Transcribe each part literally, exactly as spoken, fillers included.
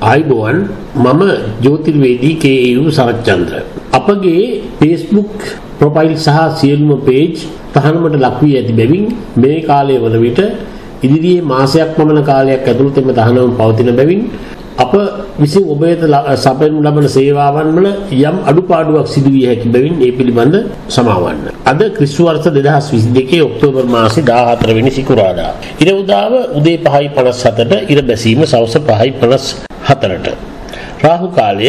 ආයිබෝවන් මම ජ්‍යොතිර්වේදී K A you Sarachchandra. අපගේ Facebook profile සහ සියලුම පේජ් තහනමට ලක් වී ඇති බැවින් මේ කාලය වන විට ඉදිරියේ මාසයක් පමණ කාලයක් ඇතුළත එම තහනම පවතින බැවින් අප විසින් ඔබ වෙත සපයනු ලබන සේවාවන් වල යම් අඩුපාඩුවක් සිදු විය හැකි බැවින් ඒ පිළිබඳ සමාවන්න. අද ක්‍රිස්තු වර්ෂ දෙදහස් විසි දෙකේ ඔක්තෝබර් මාසේ දාහතර වෙනි සිකුරාදා. ඉර උදාව උදේ පහයි පනස් හතට, ඉර බැසීම සවස පහයි පනස් හතරට. රාහු කාලය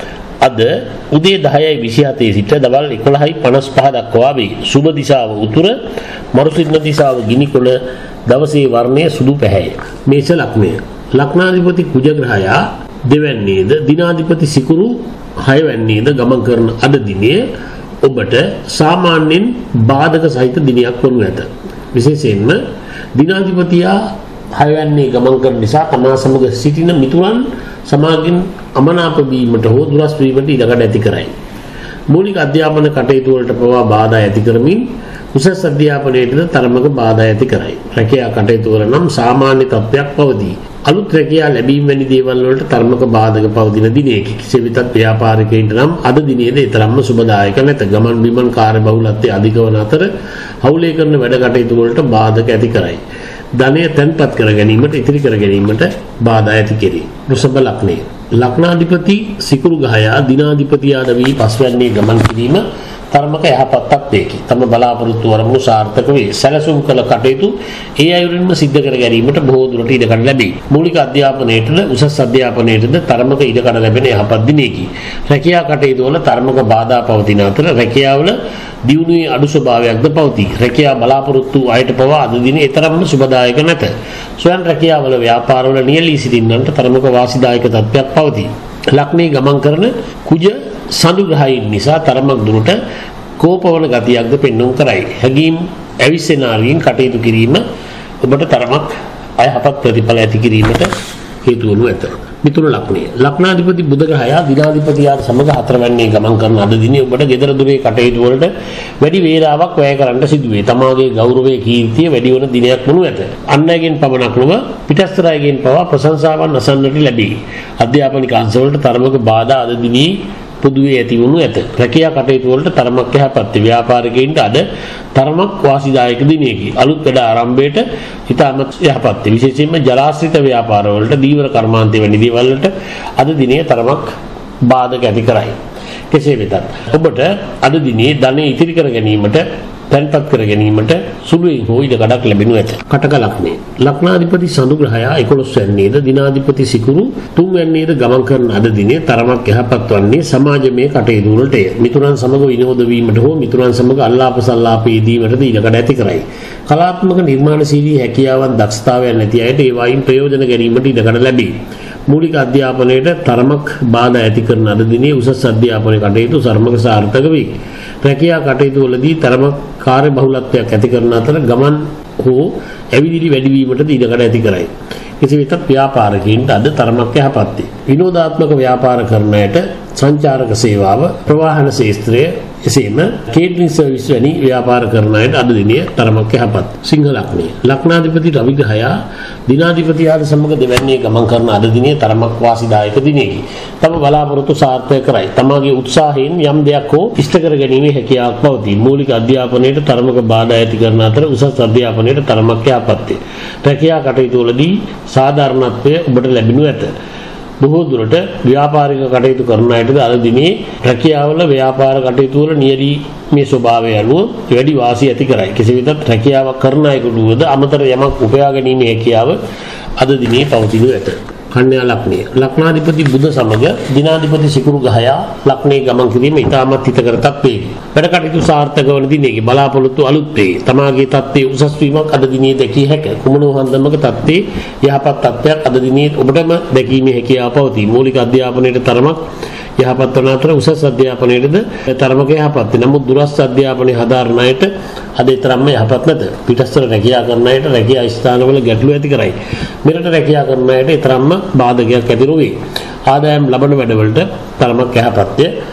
අද උදේ දහයයි විසි හතේ සිට දවල් එකොළහයි පනස් පහ දක්වා වේ. සුබ දිශාව උතුර, මරුසින්න දිශාව ගිනිකොළ, දවසේ වර්ණය සුදු පැහැය. මේෂ ලග්නය. ලග්නාධිපති කුජ ග්‍රහයා දෙවැන්නේද, දිනාධිපති සිකුරු හයවැන්නේද ගමන් කරන අද දිනේ ඔබට සාමාන්‍යයෙන් බාධක සහිත දිනයක් වනු ඇත. විශේෂයෙන්ම දිනාධිපතියා හයවැන්නේ ගමන් කරන නිසා තමා සමග සිටින මිතුරන් සමාගින් අමනාප වීමට හෝ දුරස් වීමට ඉඩකඩ ඇති කරයි. මූලික අධ්‍යාපන කටයුතු වලට පවා බාධා ඇති කරමින් උසස් අධ්‍යාපනයේද තරමක බාධා ඇති කරයි. රැකියා කටයුතු වල නම් සාමාන්‍ය තත්ත්වයක් පවතී. අලුත් රැකියා ලැබීම වැනි දේවල් වලට තරමක බාධක පවතින දිනයකි. කෙසේ වෙතත් ව්‍යාපාරිකයින්ට නම් අද දිනේද තරම්ම සුබදායක නැත. ගමන් බිමන් කාර්යබහුලත්වය අධික වන අතර හවුලේ කරන වැඩ කටයුතු වලට බාධක ඇති කරයි. ධනය තැන්පත් කර ගැනීමට, ඉතිරි කර ගැනීමට බාධා ඇති කෙරේ. වෘෂභ ලග්නය. ලග්නාධිපති සිකුරු ග්‍රහයා දිනාධිපතියාද වී පස්වැන්නේ ගමන් කිරීම තරමක යහපත්තක් වේකි. තම බලාපොරොත්තු වරමුණු සාර්ථක වේ. සැලසුම් කළ කටයුතු ඒ අයුරින්ම සිද්ධ කර ගැනීමට බොහෝ දුරට ඉඩකඩ ලැබේ. මූලික අධ්‍යාපනයේද උසස් අධ්‍යාපනයේද තරමක ඉඩකඩ ලැබෙන යහපත් දිනයකි. රැකියා කටයුතු වල තරමක බාධා පවතින අතර රැකියාවල දියුණුවේ අඩු ස්වභාවයක්ද පවතී. රැකියා බලාපොරොත්තු අයට පවා අද දිනේ තරම්ම සුබදායක නැත. ස්වයං රැකියාවල ව්‍යාපාරවල නියැලී සිටින්නන්ට තරමක වාසිදායක තත්ත්වයක් පවතී. ලග්නේ ගමන් කරන කුජ සඳු ග්‍රහයින් නිසා තරමක් දුරට කෝපවන ගතියක්ද පෙන්වුම් කරයි. හැඟීම් ඇවිස්සෙනාරියෙන් කටයුතු කිරීම ඔබට තරමක් අයහපත් ප්‍රතිඵල ඇති කිරීමට හේතු වනු ඇත. මිතුන ලග්නය. ලග්නාධිපති බුධ ග්‍රහයා දිනාධිපතියාට සමග හතරවැන්නේ ගමන් කරන අද දිනේ ඔබට gedara dure කටයුතු වලට වැඩි වේලාවක් වැය කරන්න සිදු වේ. තමාගේ ගෞරවයේ කීර්තිය වැඩි වන දිනයක් වනු ඇත. අන් අයගෙන් පමණක් නොව පිටස්තර අයගෙන් පවා ප්‍රශංසාවන් අසන්නට ලැබේ. අධ්‍යාපනික අංශවලට තරමක බාධා අද දිනේ පොදුවේ ඇති වනු ඇත. රැකියා කටයුතු වලට තරමක් යහපත්. ව්‍යාපාරිකයින්ට අද තරමක් වාසිදායක දිනයකි. අලුත් වැඩ ආරම්භයට ඉතාමත් යහපත්. විශේෂයෙන්ම ජලාශ්‍රිත ව්‍යාපාර වලට, දීවර කර්මාන්තය වැනි දේවල් වලට අද දිනේ තරමක් බාධක ඇති කරයි. කෙසේ වෙතත් ඔබට අද දිනේ ධනෙ ඉතිරි කර ගැනීමට, තැන්පත් කර ගැනීමට සුළුයින් හෝ ඉඩ කඩක් ලැබෙනු ඇත. කටක ලග්නය. ලග්නාධිපති සඳු ග්‍රහයා එකොළොස් වැන්නේද, දිනාධිපති සිකුරු තුන් වැන්නේද ගමන් කරන අද දිනේ තරමක් යහපත් වන්නේ සමාජමය කටයුතු වලටය. මිතුරන් සමග විනෝද වීමට හෝ මිතුරන් සමග අල්ලාප සල්ලාප යෙදීමටද ඉඩ කඩ ඇති කරයි. කලාත්මක නිර්මාණශීලී හැකියාවන්, දක්ෂතාවයන් නැති අයට ඒවායින් ප්‍රයෝජන ගැනීමට ඉඩ කඩ ලැබේ. මූලික අධ්‍යාපනයට තරමක් බාධා ඇති කරන අද දිනේ උසස් අධ්‍යාපන කටයුතු සර්මක සාර්ථක වේ. රැකියා කටයුතු වලදී තරමක් කාර්යබහුලත්වයක් ඇති කරන අතර ගමන් හෝ ඇවිදිලි වැඩි වීමට ඉඩකඩ ඇති කරයි. කෙසේ වෙතත් ව්‍යාපාරිකයින්ට අද තරමක් යහපත්ය. විනෝදාත්මක ව්‍යාපාර කරන අයට සංචාරක සේවාව, ප්‍රවාහන ශාස්ත්‍රය, එසේම කේටරින් සර්විස් වැනි ව්‍යාපාර කරන අයට අද දිනේ තරමක් යහපත්. සිංහ ලග්නය. ලග්නාධිපති රවි ග්‍රහයා දිනාධිපතියාට සමග දෙවැන්නේ ගමන් කරන අද දිනේ තරමක් වාසිදායක දිනයකි. තම බලාපොරොත්තු සාර්ථක කරයි. තමාගේ උත්සාහයෙන් යම් දෙයක් හෝ ඉෂ්ට කර ගැනීමේ හැකියාවක් පවතී. මූලික අධ්‍යාපනයට තරමක බාධා ඇති කරන අතර උසස් අධ්‍යාපනයට තරමක් යහපත්ය. රැකියා කටයුතු වලදී සාධාරණත්වය ඔබට ලැබෙනු ඇත. බොහෝ දුරට ව්‍යාපාරික කටයුතු කරන අයටද අද දිනේ රැකියාවල ව්‍යාපාර කටයුතු වල නියැලීමේ ස්වභාවය අනුව වැඩි වාසිය ඇති කරයි. කෙසේ වෙතත් රැකියාවක් කරන අයෙකුට අමතර යමක් උපයා ගැනීමේ හැකියාව අද දිනේ පවතිනු ඇත. කන්‍යා ලග්නය. ලග්නාධිපති බුධ සමග දිනාධිපති සිකුරු ග්‍රහයා ලග්නේ ගමන් කිරීම ඉතාමත් හිතකර තත්ත්වයකි. වැඩ කටයුතු සාර්ථක වන දිනයකි. බලාපොරොත්තු අලුත් වේ. තමාගේ තත්ත්වයේ උසස් වීමක් අද දිනේ දැකිය හැක. කුමන වහන්දමක තත්ත්වයේ යහපත් තත්ත්වයක් අද දිනේ ඔබටම දැකීමේ හැකියාව පවතී. මූලික අධ්‍යාපනයේ තරමක් යහපත් වන අතර උසස් අධ්‍යාපනයේද තරමක යහපත්. නමුත් දුරස්ථ අධ්‍යාපනයේ හදාරන අයට අද තරම්ම යහපත් නැත. පිටස්තර රැකියා කරන අයට රැකියා ස්ථානවල ගැටලු ඇති කරයි. මෙරට රැකියා කරන අයට තරම්ම බාධකයක් ඇති නොවේ. ආදායම් ලබන වැඩවලට තරමක් යහපත්ය.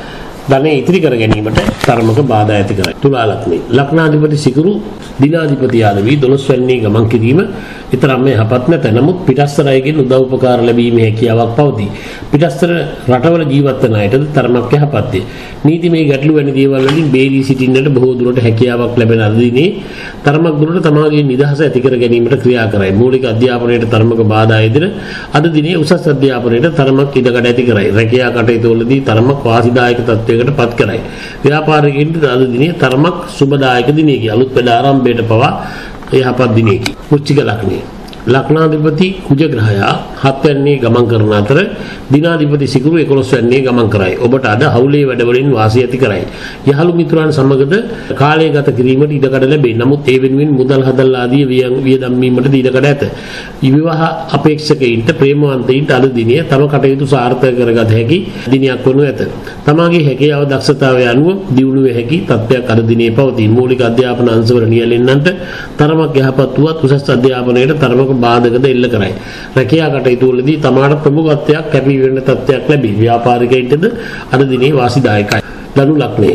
ධනෙ ඉතිරි කර ගැනීමට තරමක බාධා ඇති කරයි. තුලා ලග්නේ ලග්නාධිපති සිකුරු දිනාධිපති ආදී දොළොස් වැන්නේ ගමන් කිරීම ඊතරම් මේ යහපත් නැත. නමුත් පිටස්තර අයගෙන් උදව් උපකාර ලැබීමේ හැකියාවක් පවතී. පිටස්තර රටවල ජීවත් වන අයටද තරමක් යහපත්ය. නීතිමය ගැටලු වැනි දේවල් වලින් බේරී සිටින්නට බොහෝ දුරට හැකියාවක් ලැබෙන අද දිනේ තරමක් දුරට තමාගේ නිදහස ඇති කර ගැනීමට ක්‍රියා කරයි. මූලික අධ්‍යාපනයට තරමක බාධා යෙදෙන අද දිනේ උසස් අධ්‍යාපනයට තරමක් ඉඩකඩ ඇති කරයි. රැකියා කටයුතු වලදී තරමක් වාසිදායක තත්වයකට පත් කරයි. ව්‍යාපාරිකයින්ට අද දිනේ තරමක් සුබදායක දිනයකි. අලුත් වැඩ ආරම්භයට පවා යහපත් දිනයකි. වෘශ්චික ලග්නය ලග්නාධිපති කුජ ග්‍රහයා හත් වැන්නේ ගමන් කරන අතර දිනාධිපති සිකුරු එකොළොස් වැන්නේ ගමන් කරයි. ඔබට අද හවුලේ වැඩවලින් වාසිය ඇති කරයි. යහළු මිතුරන් සමගද කාලය ගත කිරීමට ඉඩකඩ ලැබේ. නමුත් ඒ වෙනුවෙන් මුදල් හදල් ආදී වියදම් වීමට ඉඩකඩ ඇත. විවාහ අපේක්ෂකයින්ට ප්‍රේමවන්තයින්ට අද දිනය තම කටයුතු සාර්ථක කරගත හැකි දිනයක් වනු ඇත. තමාගේ හැකියාව දක්ෂතාවය අනුව දියුණු වේ හැකි තත්ත්වයක් අද දිනේ පවතී. මූලික අධ්‍යාපන අංශවල නියැලෙන්නන්ට තරමක් යහපත් වුවත් උසස් අධ්‍යාපනයට තරමක බාධකද එල්ල කරයි. රැකියා කටයුතු වලදී තමාට ප්‍රමුඛත්වයක් කැපී වෙන තත්ත්වයක් ලැබේ. ව්‍යාපාරිකයින්ටද අද දිනේ වාසිදායකයි. ධනු ලග්නය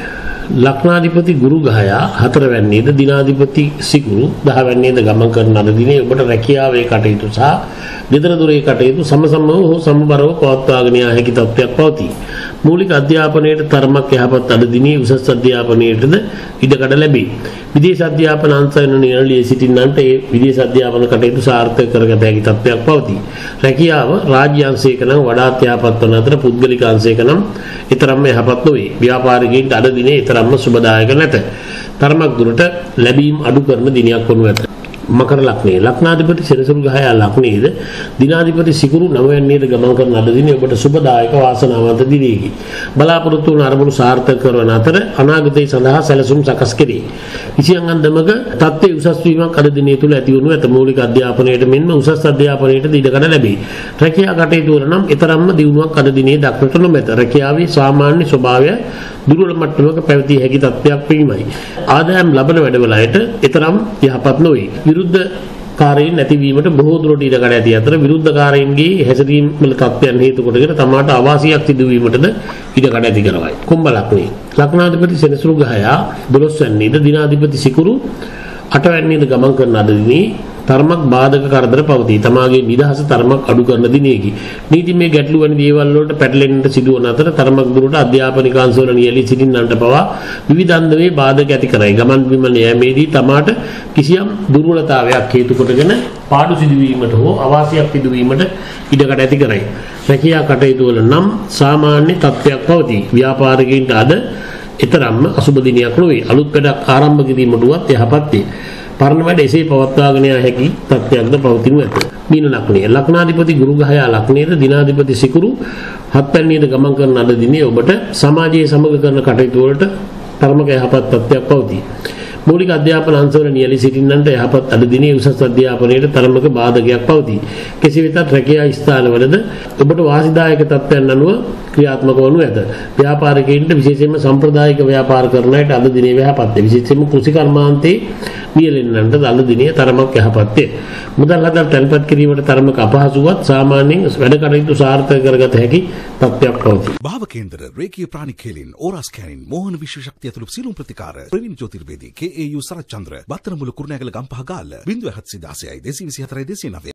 ලග්නාධිපති ගුරු ග්‍රහයා හතර වැන්නේද දිනාධිපති සිකුරු දහ වැන්නේද ගමන් කරන අද දිනේ ඔබට රැකියාවේ කටයුතු සහ ගෙදර දොරේ කටයුතු සමසමව හෝ සමබරව පවත්වාගෙන යා හැකි තත්ත්වයක් පවතී. මූලික අධ්‍යාපනයට තරමක් යහපත් අද දිනේ උසස් අධ්‍යාපනයටද ඉඩකඩ ලැබේ. විදේශ අධ්‍යාපන අංශයන නියැලී සිටින්නන්ට ඒ විදේශ අධ්‍යාපන කටයුතු සාර්ථක කරගත හැකි තත්ත්වයක් පවතී. රැකියාව රාජ්‍ය අංශයක නම් වඩාත් යහපත් වන අතර පුද්ගලික අංශයක නම් ඊතරම්ම යහපත් නොවේ. ව්‍යාපාරිකයින්ට අද දිනේ ඊතරම්ම සුබදායක නැත. තරමක් දුරට ලැබීම් අඩු කරන දිනයක් වනු ඇත. මකර ලග්නය ලග්නාධිපති සෙනසුරු ග්‍රහයා ලග්නයේද දිනාධිපති සිකුරු නව වැන්නේද ගමන් කරන අද දිනේ ඔබට සුබදායක වාසනාවන්ත දිනයකි. බලාපොරොත්තු වන අරමුණු සාර්ථක කරවන අතර අනාගතය සඳහා සැලසුම් සකස් කෙරේ. කිසියම් අන්දමක තත්ත්වයේ උසස් වීමක් අද දිනේ තුල ඇති වනු ඇත. මූලික අධ්‍යාපනයට මෙන්ම උසස් අධ්‍යාපනයට ඉඩකඩ ලැබේ. රැකියා කටයුතු වල නම් ඊතරම්ම දියුණුවක් අද දිනේ දක්නට නොමැත. රැකියාවේ සාමාන්‍ය ස්වභාවය දුර්වල මට්ටමක පැවතිය හැකි තත්ත්වයක් වීමයි. ආදායම් ලබන වැඩවලට ඊතරම් යහපත් නොවේ. විරුද්ධ කාරයන් නැතිවීමට බොහෝ දුරට ඉඩකඩ ඇති අතර විරුද්ධකාරයන්ගේ හැසිරීම් වල තත්ත්වයන් හේතු කොටගෙන තමාට අවාසියක් සිදු වීමටද ඉඩකඩ ඇති කරවයි. කුම්භ ලග්නය ලග්නාධිපති සෙනසුරු ග්‍රහයා දොළොස් වැන්නේද දිනාධිපති සිකුරු අට වැන්නේද ගමන් කරන අද දිනේ තරමක් බාධක කරදර පවතී. තමාගේ නිදහස තරමක් අඩු කරන දිනයකි. නීතිමය ගැටලු වැනි දේවල් වලට පැටලෙන්නට සිදුවන අතර තරමක් දුරට අධ්‍යාපනික අංශවල නියැලී සිටින්නන්ට පවා විවිධ අන්දමේ බාධක ඇති කරයි. ගමන් බිමන් යෑමේදී තමාට කිසියම් දුර්වලතාවයක් හේතු කොටගෙන පාඩු සිදුවීමට හෝ අවාසියක් සිදුවීමට ඉඩකඩ ඇති කරයි. රැකියා කටයුතු වල නම් සාමාන්‍ය තත්ත්වයක් පවතී. ව්‍යාපාරිකයින්ට අද ඊතරම්ම අසුබ දිනයක් නොවේ. අලුත් වැඩක් ආරම්භ කිරීමට උවත් යහපත්ය. පරණ වැඩ එසේ පවත්වාගෙන යා හැකි තත්ත්වයක්ද පවතිනු ඇත. මීන ලග්නය ලග්නාධිපති ගුරු ග්‍රහයා ලග්නයේද දිනාධිපති සිකුරු හත් වැන්නේද ගමන් කරන අද දිනේ ඔබට සමාජයේ සමග කරන කටයුතු වලට තරමක යහපත් තත්ත්වයක් පවතී. මූලික අධ්‍යාපන අංශවල නියැලී සිටින්නන්ට යහපත් අද දිනේ උසස් අධ්‍යාපනයට තරමක බාධකයක් පවතී. කෙසේ වෙතත් රැකියා ස්ථානවලද ඔබට වාසිදායක තත්ත්වයන් අනුව ක්‍රියාත්මක වනු ඇත. ව්‍යාපාරිකයින්ට විශේෂයෙන්ම සම්ප්‍රදායික ව්‍යාපාර කරන අයට අද දිනේ යහපත්ය. විශේෂයෙන්ම කෘෂි කර්මාන්තයේ නියැලෙන්නන්ට අද දිනේ තරමක් යහපත්ය. මුදල් හදල් තැන්පත් කිරීමට තරමක අපහසුවත් සාමාන්‍යයෙන් වැඩ කටයුතු සාර්ථක කරගත හැකි තත්ත්වයක් පවතී. භාව කේන්දර රේකී ප්‍රාණිකේලින් ඕරා ස්කෑනින් මෝහන විශ්ව ශක්තිය ඇතුළු සියලුම ප්‍රතිකාර ප්‍රවීණ ජ්‍යොතිර්වේදී K A U Sarachchandra Battaramulla Kurunegala Gampaha Galle ශූන්‍ය හත් දාසයයි දෙසිය විසි හතරයි දෙසිය නවය